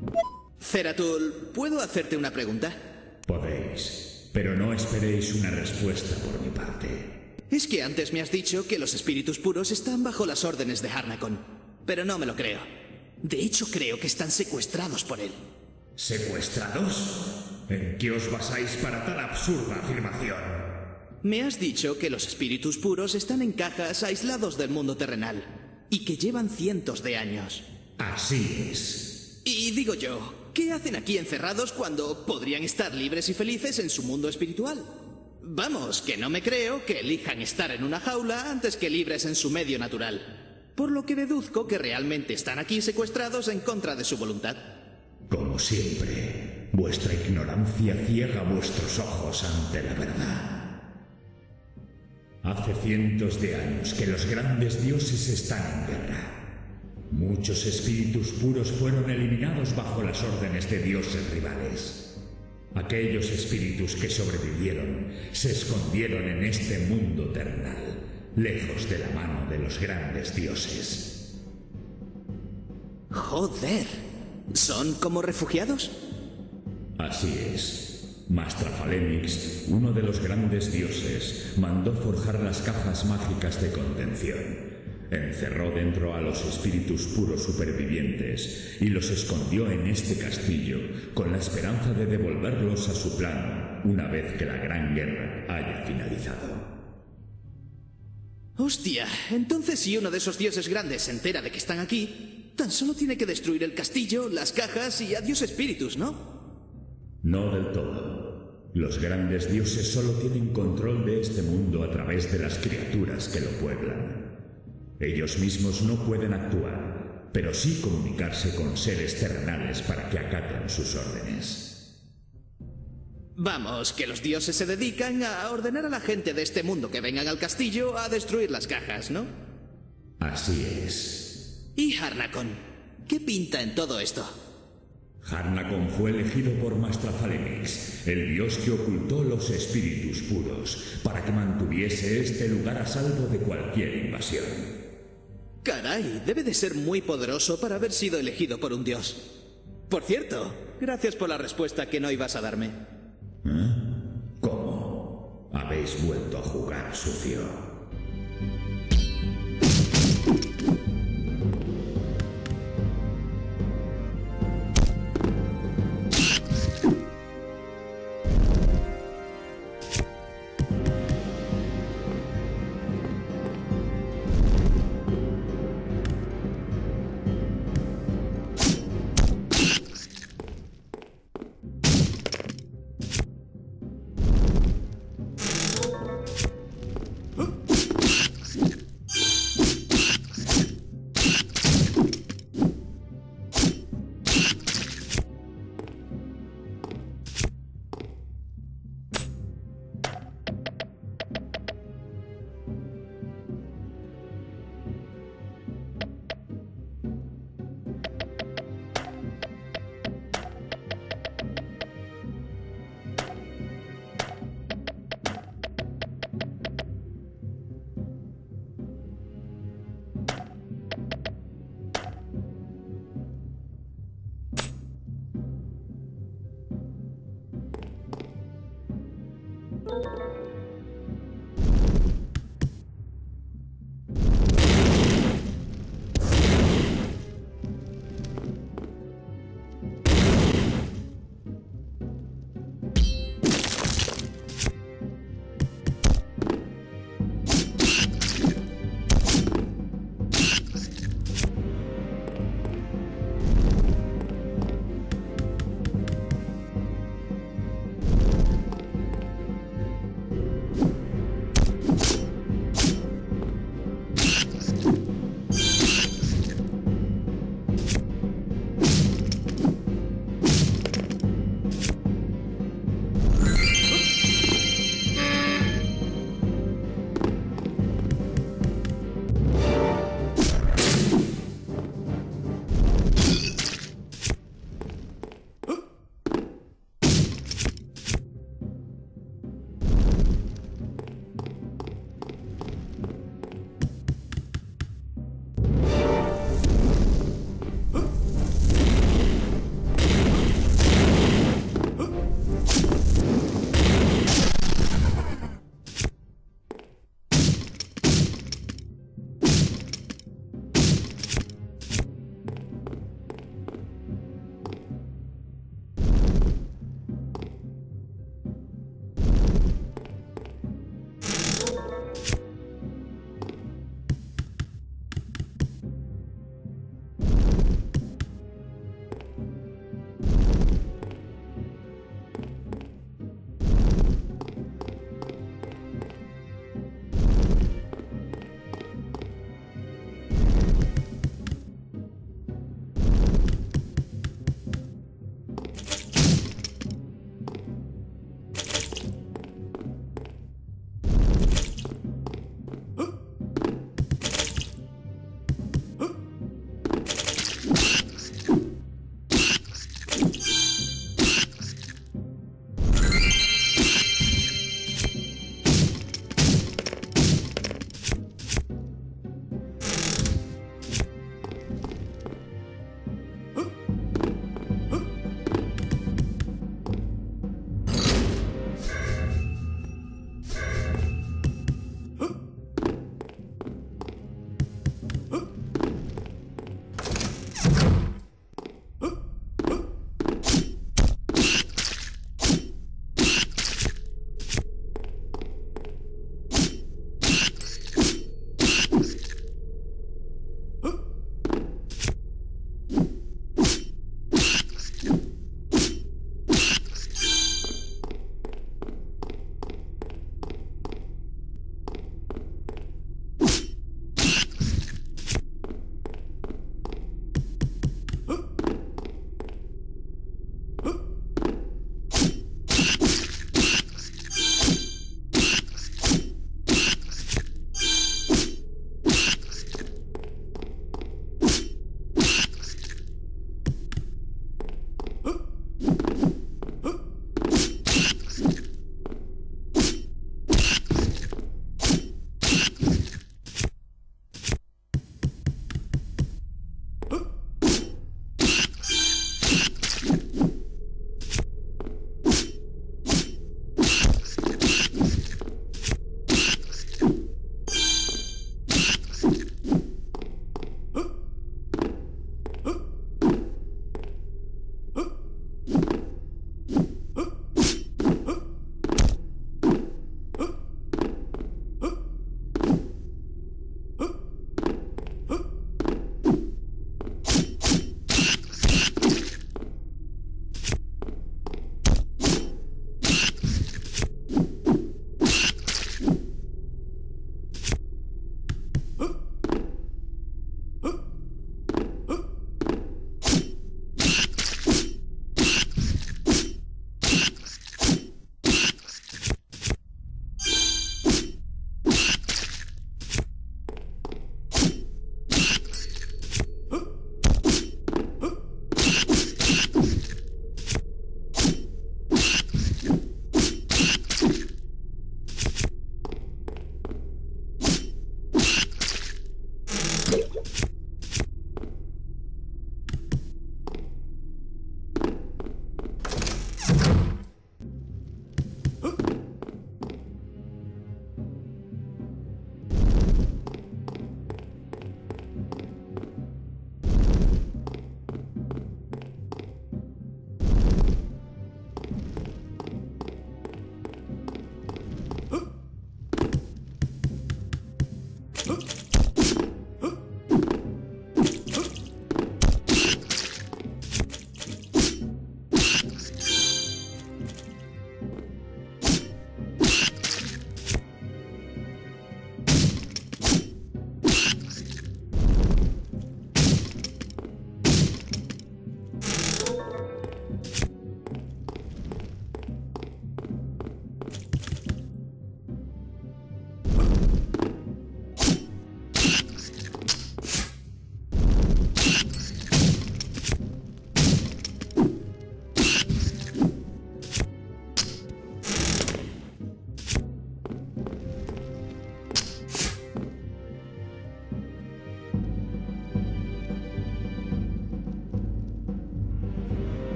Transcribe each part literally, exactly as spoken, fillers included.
Zeratul, ¿puedo hacerte una pregunta? Podéis, pero no esperéis una respuesta por mi parte. Es que antes me has dicho que los espíritus puros están bajo las órdenes de Harnakon, pero no me lo creo. De hecho, creo que están secuestrados por él. ¿Secuestrados? ¿En qué os basáis para tan absurda afirmación? Me has dicho que los espíritus puros están en cajas aislados del mundo terrenal y que llevan cientos de años. Así es. Y digo yo, ¿qué hacen aquí encerrados cuando podrían estar libres y felices en su mundo espiritual? Vamos, que no me creo que elijan estar en una jaula antes que libres en su medio natural. Por lo que deduzco que realmente están aquí secuestrados en contra de su voluntad. Como siempre, vuestra ignorancia ciega vuestros ojos ante la verdad. Hace cientos de años que los grandes dioses están en guerra. Muchos espíritus puros fueron eliminados bajo las órdenes de dioses rivales. Aquellos espíritus que sobrevivieron se escondieron en este mundo terrenal, lejos de la mano de los grandes dioses. Joder, ¿son como refugiados? Así es. Mastrafalemix, uno de los grandes dioses, mandó forjar las cajas mágicas de contención. Encerró dentro a los espíritus puros supervivientes y los escondió en este castillo con la esperanza de devolverlos a su plano una vez que la gran guerra haya finalizado. Hostia, entonces si uno de esos dioses grandes se entera de que están aquí, tan solo tiene que destruir el castillo, las cajas y adiós espíritus, ¿no? No del todo. Los grandes dioses solo tienen control de este mundo a través de las criaturas que lo pueblan. Ellos mismos no pueden actuar, pero sí comunicarse con seres terrenales para que acaten sus órdenes. Vamos, que los dioses se dedican a ordenar a la gente de este mundo que vengan al castillo a destruir las cajas, ¿no? Así es. ¿Y Harnakon? ¿Qué pinta en todo esto? Harnakon fue elegido por Mastrafalemix, el dios que ocultó los espíritus puros, para que mantuviese este lugar a salvo de cualquier invasión. Caray, debe de ser muy poderoso para haber sido elegido por un dios. Por cierto, gracias por la respuesta que no ibas a darme. ¿Eh? ¿Cómo? Habéis vuelto a jugar sucio.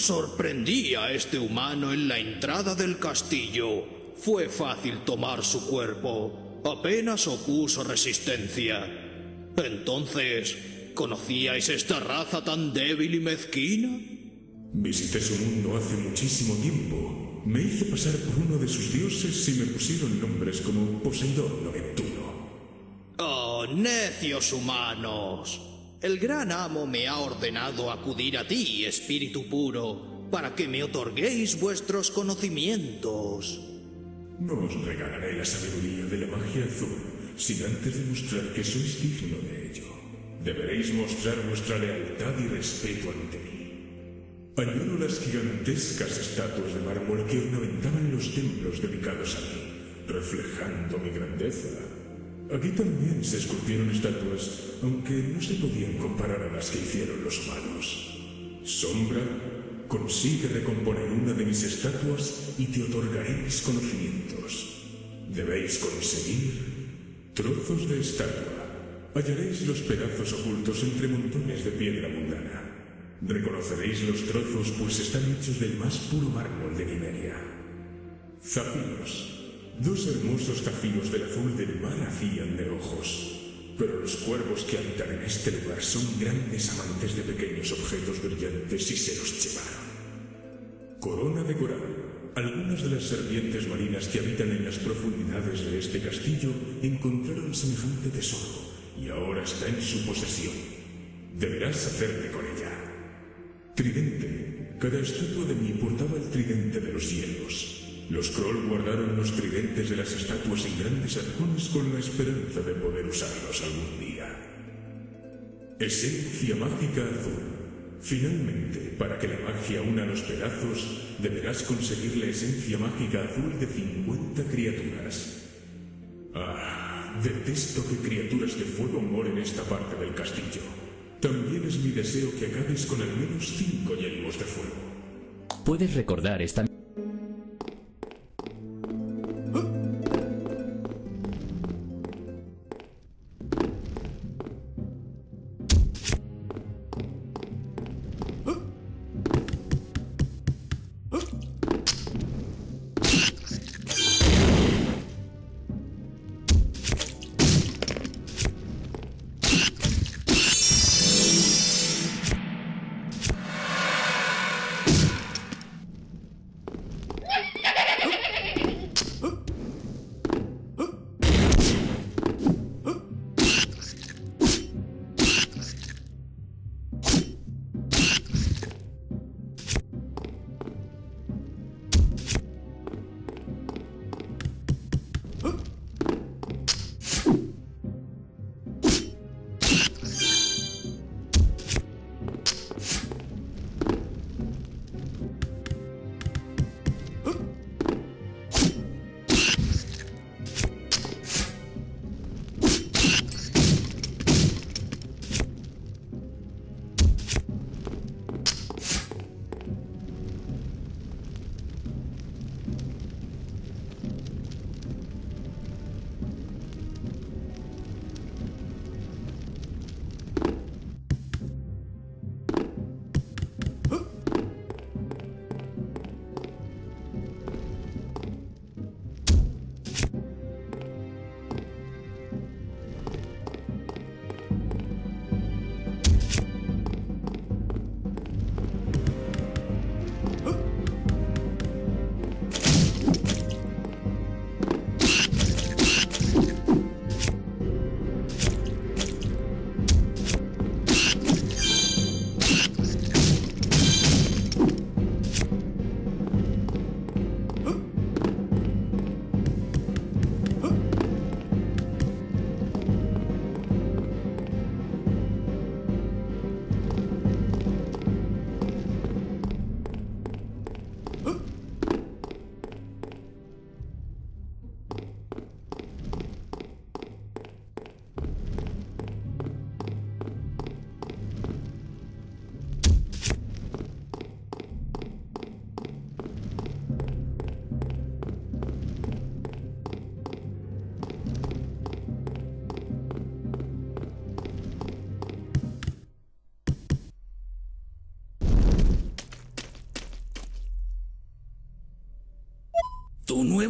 Sorprendí a este humano en la entrada del castillo. Fue fácil tomar su cuerpo. Apenas opuso resistencia. Entonces, ¿conocíais esta raza tan débil y mezquina? Visité su mundo hace muchísimo tiempo. Me hice pasar por uno de sus dioses y me pusieron nombres como Poseidón o Neptuno. ¡Oh, necios humanos! El gran amo me ha ordenado acudir a ti, espíritu puro, para que me otorguéis vuestros conocimientos. No os regalaré la sabiduría de la magia azul, sin antes demostrar que sois digno de ello. Deberéis mostrar vuestra lealtad y respeto ante mí. Añoro las gigantescas estatuas de mármol que ornamentaban los templos dedicados a mí, reflejando mi grandeza. Aquí también se esculpieron estatuas, aunque no se podían comparar a las que hicieron los humanos. Sombra, consigue recomponer una de mis estatuas y te otorgaré mis conocimientos. Debéis conseguir trozos de estatua. Hallaréis los pedazos ocultos entre montones de piedra mundana. Reconoceréis los trozos, pues están hechos del más puro mármol de Nimeria. Zafiros. Dos hermosos zafiros del azul del mar hacían de ojos. Pero los cuervos que habitan en este lugar son grandes amantes de pequeños objetos brillantes y se los llevaron. Corona de coral. Algunas de las serpientes marinas que habitan en las profundidades de este castillo encontraron semejante tesoro y ahora está en su posesión. Deberás hacerte con ella. Tridente. Cada estatua de mí portaba el tridente de los hielos. Los Kroll guardaron los tridentes de las estatuas en grandes arcones con la esperanza de poder usarlos algún día. Esencia mágica azul. Finalmente, para que la magia una los pedazos, deberás conseguir la esencia mágica azul de cincuenta criaturas. Ah, detesto que criaturas de fuego moren en esta parte del castillo. También es mi deseo que acabes con al menos cinco yelmos de fuego. Puedes recordar esta...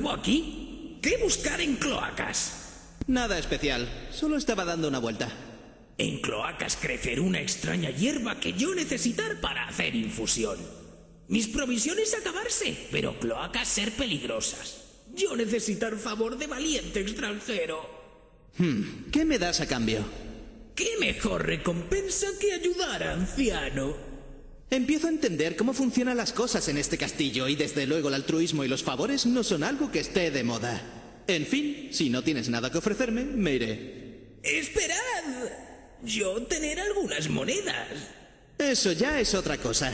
algo aquí? ¿Qué buscar en cloacas? Nada especial, solo estaba dando una vuelta. En cloacas crecer una extraña hierba que yo necesitar para hacer infusión. Mis provisiones acabarse, pero cloacas ser peligrosas. Yo necesitar favor de valiente extranjero. Hmm, ¿qué me das a cambio? ¿Qué mejor recompensa que ayudar a anciano? Empiezo a entender cómo funcionan las cosas en este castillo y desde luego el altruismo y los favores no son algo que esté de moda. En fin, si no tienes nada que ofrecerme, me iré. ¡Esperad! Yo tener algunas monedas. Eso ya es otra cosa.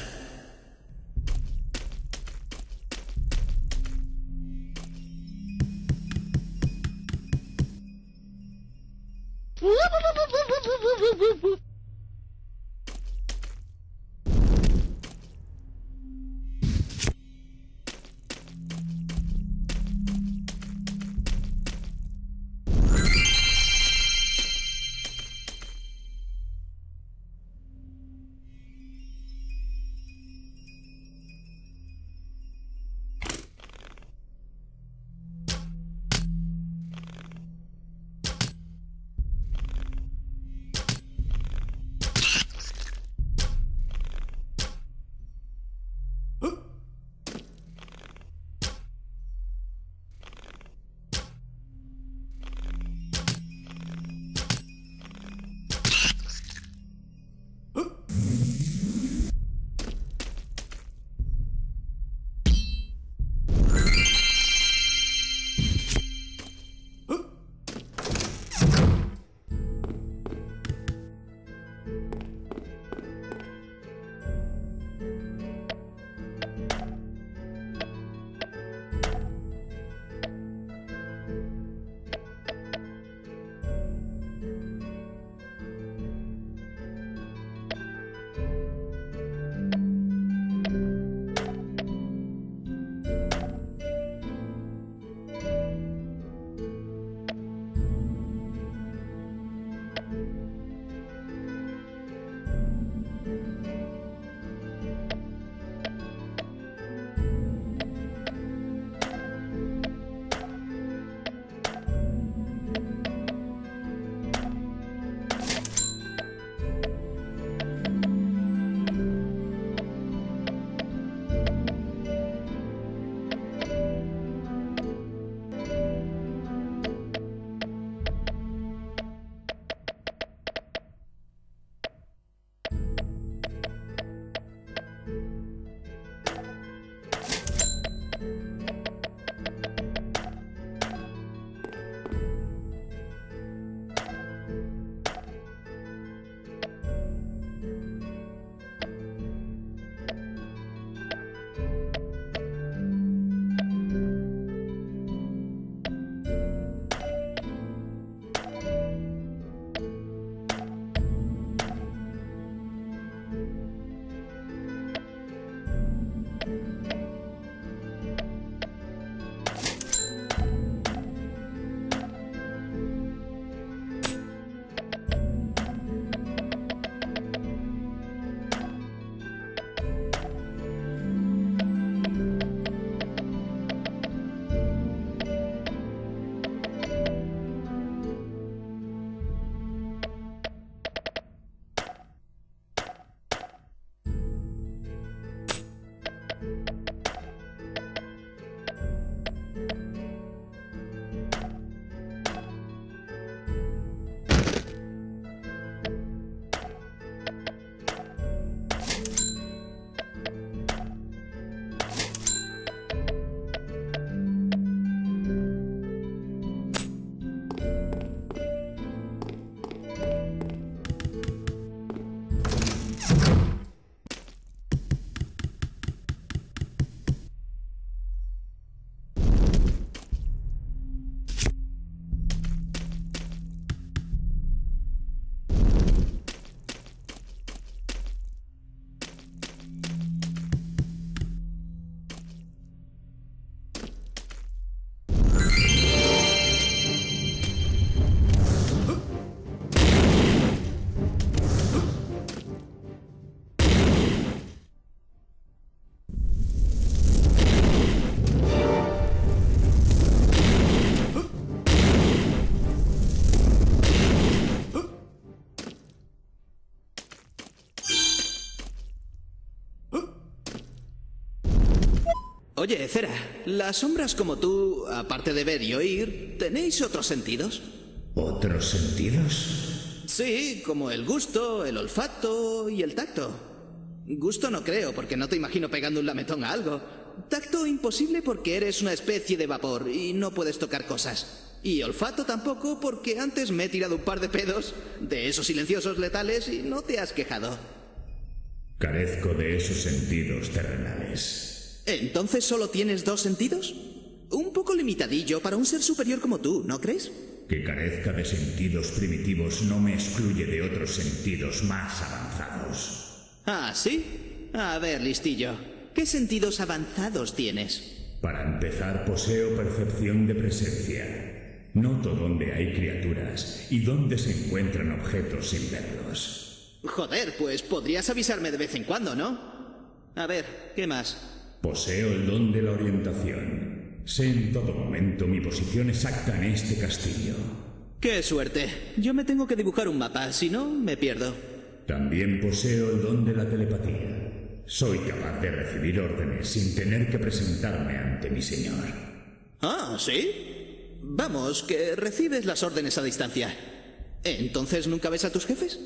Oye, Cera, las sombras como tú, aparte de ver y oír, ¿tenéis otros sentidos? ¿Otros sentidos? Sí, como el gusto, el olfato y el tacto. Gusto no creo, porque no te imagino pegando un lametón a algo. Tacto imposible porque eres una especie de vapor y no puedes tocar cosas. Y olfato tampoco porque antes me he tirado un par de pedos, de esos silenciosos letales, y no te has quejado. Carezco de esos sentidos terrenales. ¿Entonces solo tienes dos sentidos? Un poco limitadillo para un ser superior como tú, ¿no crees? Que carezca de sentidos primitivos no me excluye de otros sentidos más avanzados. ¿Ah, sí? A ver, listillo, ¿qué sentidos avanzados tienes? Para empezar, poseo percepción de presencia. Noto dónde hay criaturas y dónde se encuentran objetos sin verlos. Joder, pues podrías avisarme de vez en cuando, ¿no? A ver, ¿qué más? Poseo el don de la orientación. Sé en todo momento mi posición exacta en este castillo. ¡Qué suerte! Yo me tengo que dibujar un mapa, si no, me pierdo. También poseo el don de la telepatía. Soy capaz de recibir órdenes sin tener que presentarme ante mi señor. Ah, ¿sí? Vamos, que recibes las órdenes a distancia. ¿Entonces nunca ves a tus jefes?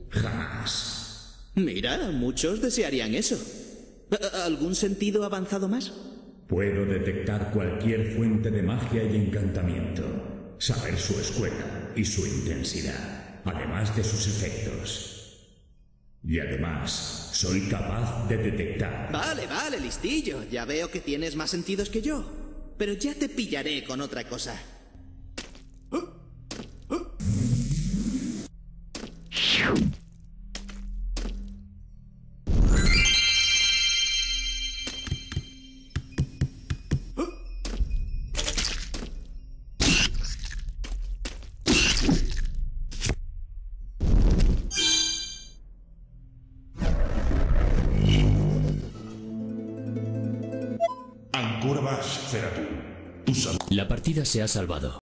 Jamás. Mira, muchos desearían eso. ¿Algún sentido avanzado más? Puedo detectar cualquier fuente de magia y encantamiento, saber su escuela y su intensidad, además de sus efectos. Y además, soy capaz de detectar... Vale, vale, listillo. Ya veo que tienes más sentidos que yo. Pero ya te pillaré con otra cosa. Ancora vas, Ceratu. Tu salud. La partida se ha salvado.